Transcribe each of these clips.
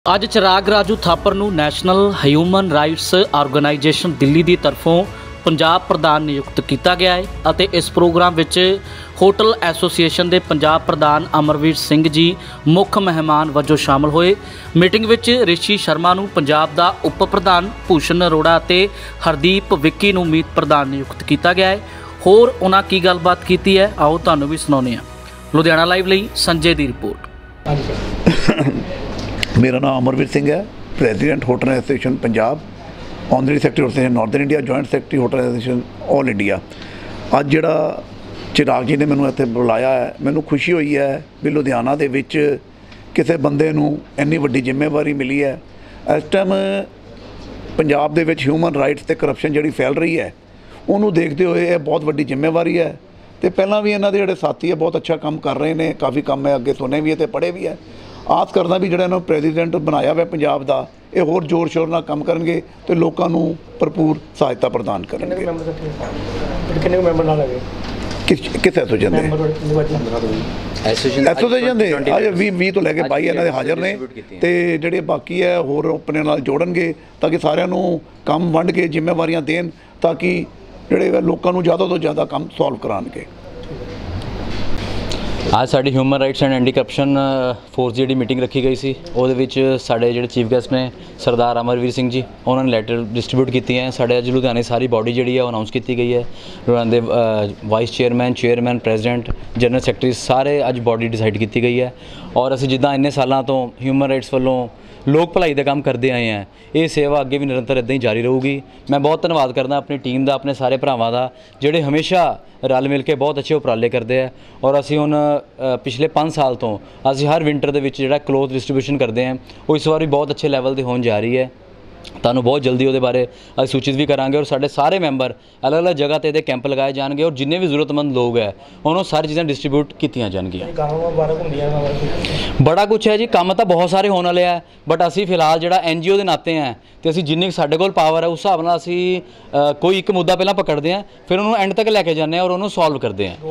ਅੱਜ चिराग राजू थापर ਨੂੰ national human rights organisation Delhi ਦੀ ਤਰਫੋਂ ਪੰਜਾਬ ਪ੍ਰਧਾਨ ਨਿਯੁਕਤ ਕੀਤਾ ਗਿਆ ਹੈ ਅਤੇ ਇਸ ਪ੍ਰੋਗਰਾਮ ਵਿੱਚ ਹੋਟਲ ਐਸੋਸੀਏਸ਼ਨ ਦੇ ਪੰਜਾਬ ਪ੍ਰਧਾਨ ਅਮਰਵੀਰ ਸਿੰਘ ਜੀ ਮੁੱਖ ਮਹਿਮਾਨ ਵਜੋਂ ਸ਼ਾਮਲ ਹੋਏ। ਮੀਟਿੰਗ ਵਿੱਚ ਰਿਸ਼ੀ ਸ਼ਰਮਾ ਨੂੰ ਪੰਜਾਬ ਦਾ ਉਪ ਪ੍ਰਧਾਨ, ਭੂਸ਼ਣ ਅਰੋੜਾ ਅਤੇ ਹਰਦੀਪ ਵਿੱਕੀ ਨੂੰ ਮੀਤ ਪ੍ਰਧਾਨ ਨਿਯੁਕਤ ਕੀਤਾ ਗਿਆ ਹੈ। ਹੋਰ ਉਹਨਾਂ ਕੀ ਗੱਲਬਾਤ ਕੀਤੀ ਹੈ, ਆਓ ਤੁਹਾਨੂੰ ਵੀ ਸੁਣਾਉਂਦੇ ਹਾਂ। ਲੁਧਿਆਣਾ ਲਾਈਵ ਲਈ ਸੰਜੇ ਦੀ ਰਿਪੋर्ट। मेरा नाम अमरवीर सिंह है, president hotel association Punjab, honorary secretary hotel association northern India, joint secretary hotel association all India. अज जिहड़ा चिराग जी ने मैनूं इत्थे बुलाया है, मैनूं खुशी हुई है भी लुधियाना दे विच किसी बंदे नूं इन्नी वड्डी जिम्मेवारी मिली है। इस टाइम पंजाब दे विच ह्यूमन राइट्स ते करप्शन जिहड़ी फैल रही है उहनूं देखते हुए यह बहुत वड्डी जिम्मेवारी है। तो पहलां भी इन्हां दे जिहड़े साथी है बहुत अच्छा काम कर रहे हैं, काफ़ी काम मैं अगे सुने भी है तो पढ़े भी है। आस करदा भी जिहड़ा इन्हां प्रेजिडेंट बनाया हुआ पंजाब का ये होर जोर शोर नाल काम करनगे तो लोगों नूं भरपूर सहायता प्रदान करनगे। किस एसोसीएशन दे एसोसीएशन दे अज 20 तो लैके 22 इन्हां दे हाज़र ने ते जिहड़े बाकी है होर अपने नाल जोड़नगे ताकि सारिआं नूं काम वंड के जिम्मेवारियां देण ताकि जिहड़े लोगों नूं ज़्यादा तो ज़्यादा काम सॉल्व कराउणगे। आज साड़ी human rights and anti corruption force की मीटिंग रखी गई सी। ਉਹਦੇ ਵਿੱਚ ਸਾਡੇ ਜਿਹੜੇ ਚੀਫ ਗੈਸਟ ਨੇ ਸਰਦਾਰ ਅਮਰਵੀਰ ਸਿੰਘ ਜੀ, ਉਹਨਾਂ ਨੇ ਲੈਟਰ ਡਿਸਟ੍ਰੀਬਿਊਟ ਕੀਤੀ ਹੈ। ਸਾਡੇ ਅੱਜ ਲੁਧਿਆਣੇ ਸਾਰੀ ਬਾਡੀ ਜਿਹੜੀ ਹੈ ਉਹ ਅਨਾਉਂਸ ਕੀਤੀ ਗਈ ਹੈ। ਲੁਧਿਆਣੇ ਦੇ vice chairman, president, general secretary ਸਾਰੇ ਅੱਜ ਬਾਡੀ ਡਿਸਾਈਡ ਕੀਤੀ ਗਈ ਹੈ। ਔਰ ਅਸੀਂ ਜਿੱਦਾਂ ਇੰਨੇ ਸਾਲਾਂ ਤੋਂ ਹਿਊਮਨ ਰਾਈਟਸ ਵੱਲੋਂ ਲੋਕ ਭਲਾਈ ਦਾ ਕੰਮ ਕਰਦੇ ਆਏ हैं, ये सेवा अगे भी निरंतर इदां ही जारी रहूगी। मैं बहुत धन्यवाद करदा अपनी टीम का, अपने सारे भरावां का जिहड़े हमेशा रल मिल के बहुत अच्छे उपराले करते हैं। और असीं हुण पिछले 5 साल तो असीं हर विंटर दे विच जिहड़ा क्लोथ डिस्ट्रीब्यूशन करते हैं वो इस बार भी बहुत अच्छे लैवल ते होण जा रही है। ਤੁਹਾਨੂੰ बहुत जल्दी वो बारे अस सूचित भी करांगे। और साढ़े सारे मैंबर अलग अलग जगह पर ये कैंप लगाए जाएंगे और जिन्ने भी जरूरतमंद लोग है उन्होंने सारी चीज़ें डिस्ट्रीब्यूट की जाएगियां। बड़ा कुछ है जी, काम तो बहुत सारे होने वाले है, बट असी फिलहाल जो NGO के नाते हैं तो असी जिन्नी साढ़े कोल पावर है उस हिसाब नाल असी कोई एक मुद्दा पहला पकड़ते हैं, फिर उन्होंने एंड तक लैके जाने और उन्होंने सॉल्व करते हैं।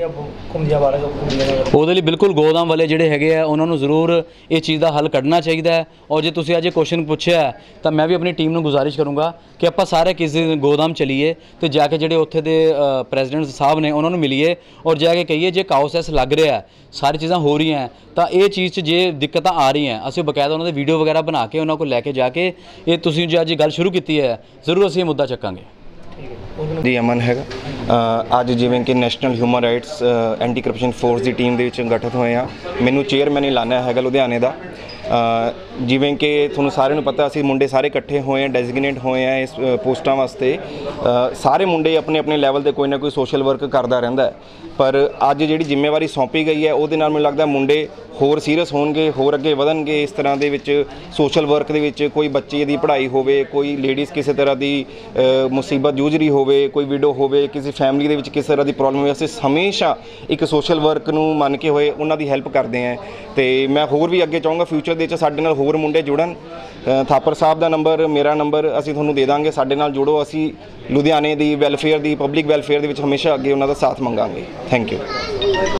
वो बिल्कुल गोदाम वाले जोड़े है उन्होंने जरूर ये चीज़ का हल कढ़ना चाहिए। और जो तुसीं अज क्वेश्चन पूछा है तो मैं भी अपनी टीम ਨੂੰ गुजारिश करूँगा कि आप सारे किसी गोदाम चलीए तो जाके ਜਿਹੜੇ ਉੱਥੇ ਦੇ ਪ੍ਰੈਜ਼ੀਡੈਂਟ ਸਾਹਿਬ ਨੇ ਉਹਨਾਂ ਨੂੰ ਮਿਲੀਏ और जाके कहिए जे काउसेस लग रहा है, सारी चीज़ां हो रही हैं तो ये चीज़ 'ਚ जे दिक्कत आ रही हैं ਅਸੀਂ ਬਕਾਇਦਾ ਉਹਨਾਂ ਦੇ ਵੀਡੀਓ ਵਗੈਰਾ ਬਣਾ ਕੇ ਉਹਨਾਂ ਕੋਲ ਲੈ ਕੇ ਜਾ ਕੇ ਇਹ ਤੁਸੀਂ ਜੋ ਅੱਜ ਗੱਲ ਸ਼ੁਰੂ ਕੀਤੀ ਹੈ ਜ਼ਰੂਰ ਅਸੀਂ ਇਹ ਮੁੱਦਾ ਚੱਕਾਂਗੇ। जी अमन है अज जिवें कि national human rights anti corruption force की टीम के गठित होए हाँ। मैनू चेयरमैन लाना है लुधियाने का। जिवें कि तुहानूं सारिआं नूं पता असीं मुंडे सारे इकट्ठे होए हैं, डेजिग्नेट होए हैं इस पोस्टां वास्ते। सारे मुंडे अपने अपने लैवल पर कोई ना कोई सोशल वर्क करता रहिंदा है, पर अज जिहड़ी जिम्मेवारी सौंपी गई है उहदे नाल मैनूं लगदा मुंडे होर सीरियस होणगे, होर अगे वधणगे। इस तरह दे विच सोशल वर्क दे विच कोई बच्चे दी पढ़ाई होवे, कोई लेडीज़ किसी तरह की मुसीबत जूझ रही होवे, कोई विडो होवे, किसी फैमिली दे विच किस तरह की प्रॉब्लम होवे, असीं हमेशा एक सोशल वर्क नूं मन के होए उन्हां दी हैल्प करदे हैं। तो मैं होर भी अगे चाहूँगा फ्यूचर दे विच साडे नाल होर मुंडे जुड़न। थापर साहब का नंबर, मेरा नंबर असीं तुहानूं दे दांगे, साडे नाल जुड़ो। असीं लुधियाने दी वैलफेयर दी, पब्लिक वैलफेयर दे विच हमेशा अगे उन्हां दा साथ मंगांगे। Thank you.